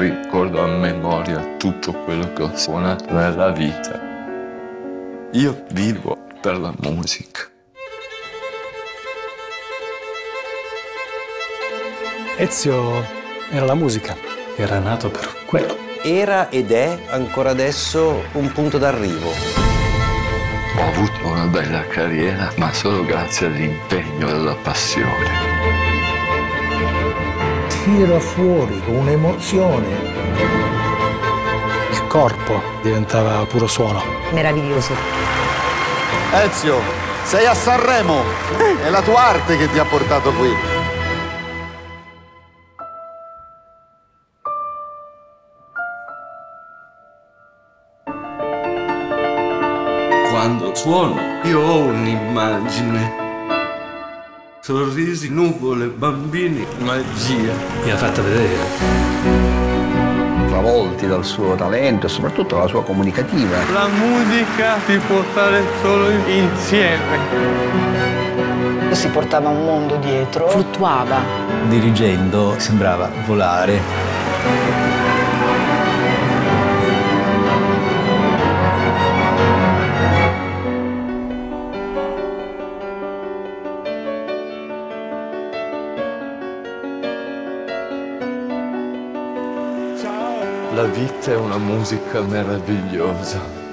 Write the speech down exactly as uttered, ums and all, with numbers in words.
ricordo a memoria tutto quello che ho suonato nella vita. Io vivo per la musica. Ezio era la musica, era nato per quello. Era ed è ancora adesso un punto d'arrivo. Ho avuto una bella carriera, ma solo grazie all'impegno e alla passione. Tira fuori con un'emozione. Il corpo diventava puro suono. Meraviglioso. Ezio, sei a Sanremo! È la tua arte che ti ha portato qui. Quando suono io ho un'immagine. Sorrisi, nuvole, bambini, magia. Mi ha fatto vedere. Travolti dal suo talento e soprattutto dalla sua comunicativa. La musica si può fare solo insieme. Si portava un mondo dietro. Fluttuava. Dirigendo sembrava volare. La vita è una musica meravigliosa.